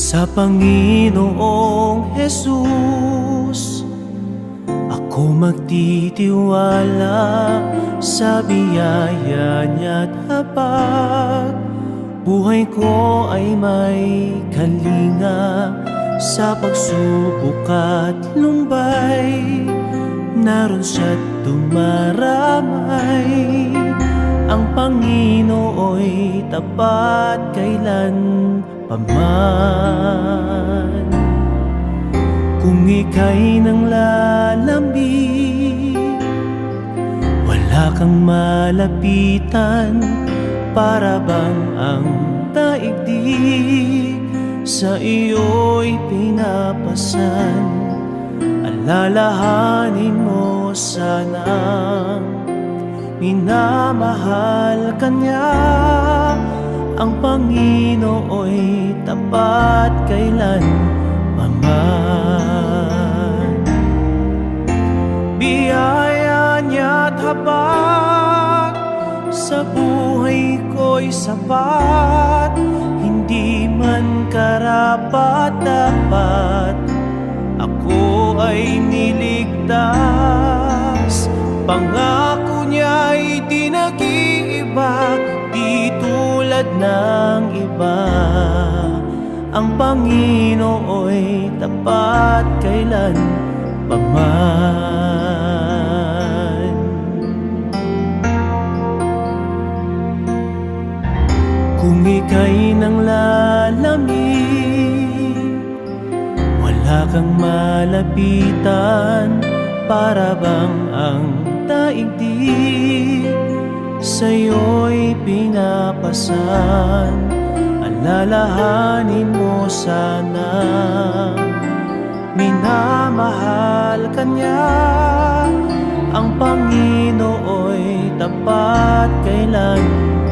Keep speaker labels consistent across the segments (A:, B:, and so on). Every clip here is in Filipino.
A: Sa Panginoong Jesus ako magtitiwala, sa biyaya niya't habag buhay ko ay may kalinga. Sa pagsubok at lumbay, naroon siya't dumaramay. Ang Panginoo'y tapat kailan paman. Kung ika'y nang lalambing, wala kang malapitan, para bang ang daigdig sa iyo'y pinapasan. Alalahanin mo sanang minamahal ka niya. Ang Panginoo'y tapat kailan paman. Biyaya niya't habag sa buhay ko'y sapat. Hindi man karapat-dapat, ako ay niligtas. Pangako niya'y di nag-iiba, di tulad ng iba. Ang Panginoo'y tapat kailan paman. Kung ika'y nang lalamig, wala kang malapitan, para bang ang daigdig sa'yo'y pinapasan. Alalahanin mo sana minamahal ka niya. Ang Panginoo'y tapat kailan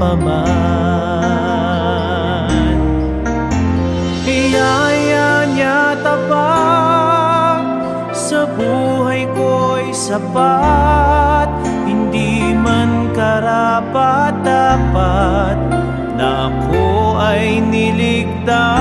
A: paman. Biyaya niya tapat sa buhay ko'y sapat. Hindi man karapat-dapat na ako ay niligtas.